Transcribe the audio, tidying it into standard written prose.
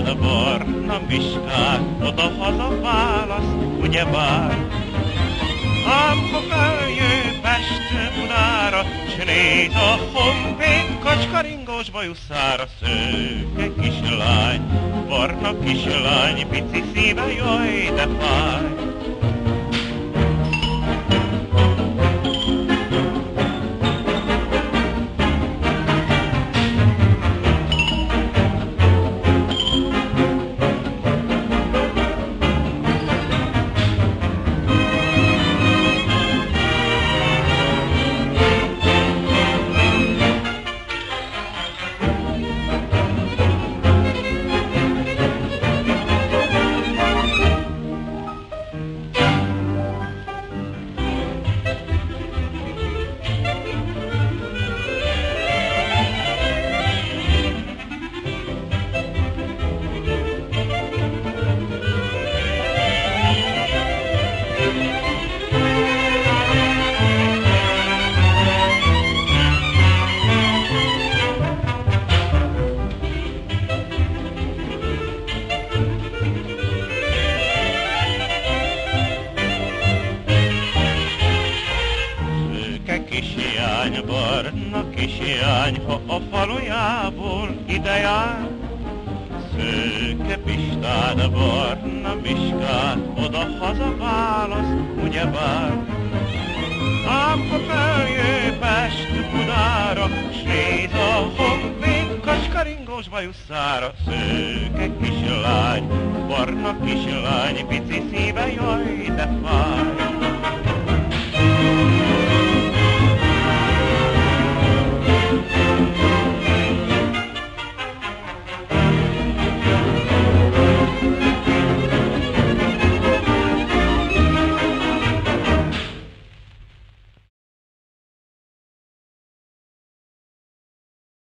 Pistán, barna Miskát, oda-haza válasz, ugyebár. Amikor feljő Pest Budára, s néz a honvéd kacskaringós bajuszára, szőke kislány, barna kislány, pici szíve, jaj, de fáj. Kislány, barna kislány, ha a falujából ide jár, szőke Pistán, barna Miskát, oda-haza válasz, ugyebár. Amikor feljő Pest Budára, s néz a honvéd kacskaringós bajuszára, szőke kislány, barna kislány, pici szíve, jaj, de fáj.